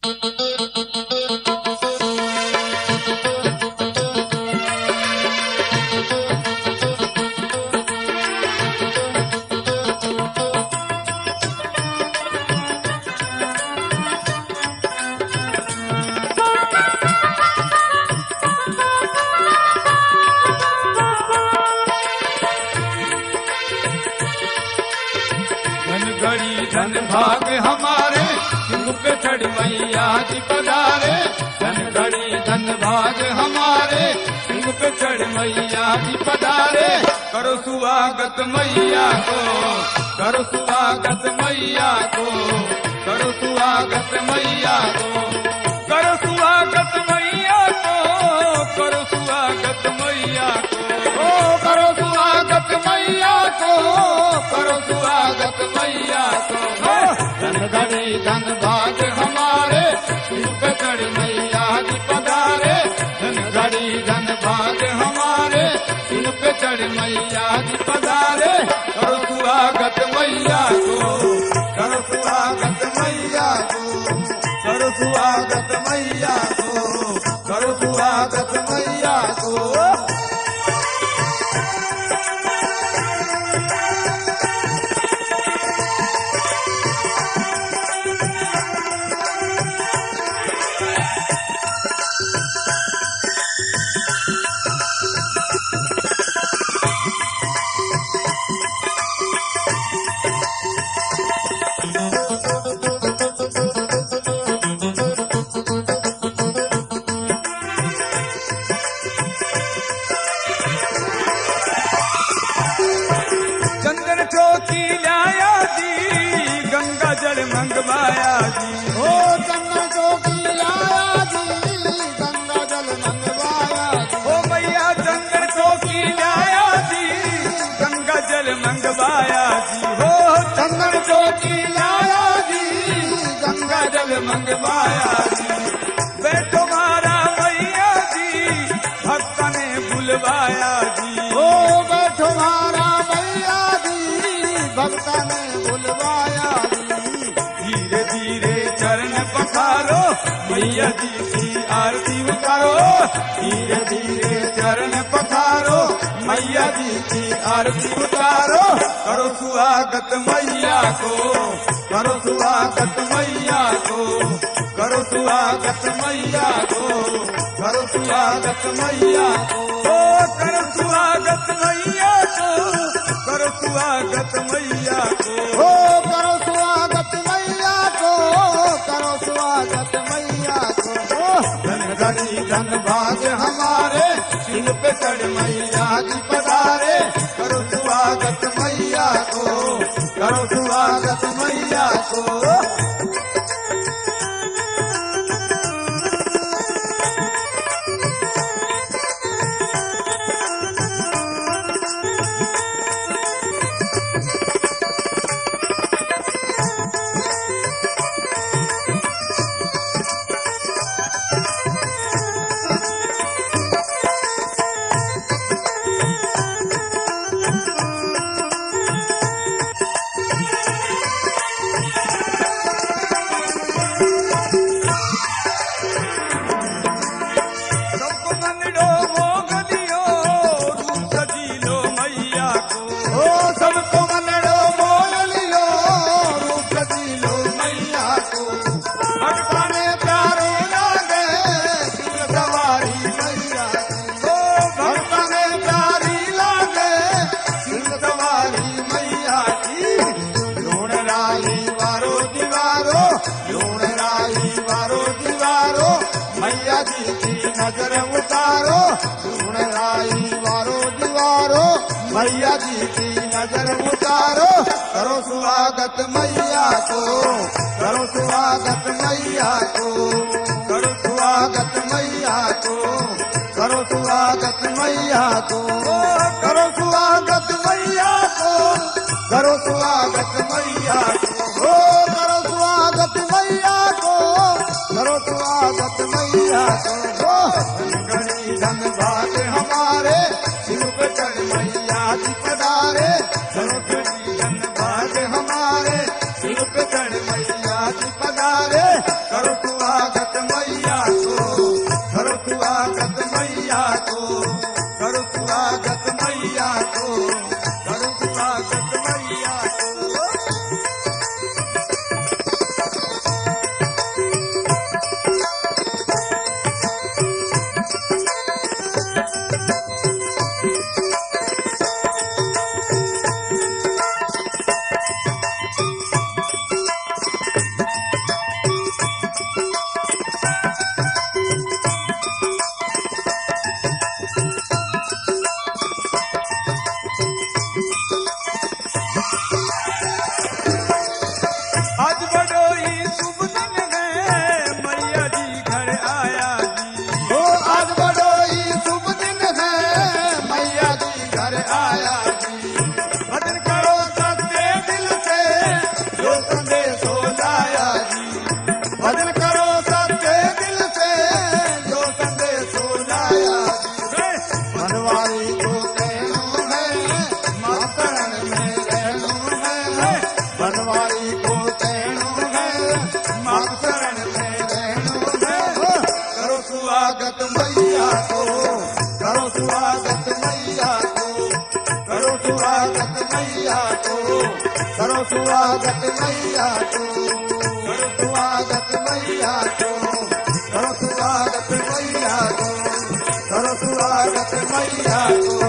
धन भाग हमारे सिंह पे चढ़ मैया जी पधारे। धन घड़ी धन भाग हमारे सिंह पे चढ़ मैया जी पधारे। करो स्वागत मैया को, करो स्वागत मैया को, करो स्वागत मैया को, करो स्वागत मैया को, करो स्वागत मैया को, करो स्वागत मैया को, करो स्वागत मैया को। धन घड़ी धन भाग हमारे सिर पे चढ़ मैया जी पधारे। धन घड़ी धन भाग हमारे सिर पे चढ़ मैया जी पधारे। करो स्वागत मैया को, करो स्वागत मैया को, करो स्वागत मैया को, करो स्वागत मैया को। मंगवाया जी ओ चंदन चौकी लाया जी, गंगा जल मंगवाया जी। ओ मैया चंदन चौकी लाया जी, गंगा जल मंगवाया जी। हो चंदन चौकी लाया जी, गंगा जल मंगवाया जी। बैठो मारा मैया जी, भक्त ने बुलवाया जी। ओ बैठो मारा मैया जी, भक्त ने बुलवाया जी। धीरे धीरे चरण पखारो मैया जी की आरती उतारो। धीरे धीरे चरण पखारो मैया जी की आरती उतारो। करो स्वागत मैया को, करो स्वागत मैया को, करो स्वागत मैया को, करो स्वागत मैया को। ओ करो स्वागत मैया को, करो स्वागत मैया को। ओ करो स्वागत मैया को, करो स्वागत मैया को। धन घड़ी धन भाग हमारे सिंह पे चढ़ मैया जी पधारे। करो स्वागत मैया को, करो स्वागत मैया को। नजर उतारो सुन लाई वारो दीवारो मैया जी की नजर उतारो। करो स्वागत मैया को, करो स्वागत मैया को, करो स्वागत मैया को, करो स्वागत मैया को। करो स्वागत मैया को, करो स्वागत मैया को। करो स्वागत मैया को, करो स्वागत मैया को। धन भाग हमारे सिर पे चढ़ मैया जी पधारे। धन भाग हमारे सिर पे चढ़ मैया जी पधारे। करो स्वागत स्वागत मैया को, करो स्वागत मैया को, करो स्वागत मैया को, करो स्वागत मैया को, करो स्वागत मैया को, करो स्वागत मैया को, करो स्वागत मैया को।